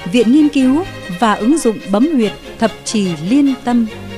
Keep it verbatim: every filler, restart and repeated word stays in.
Viện Nghiên cứu và ứng dụng bấm huyệt thập trì Liên Tâm.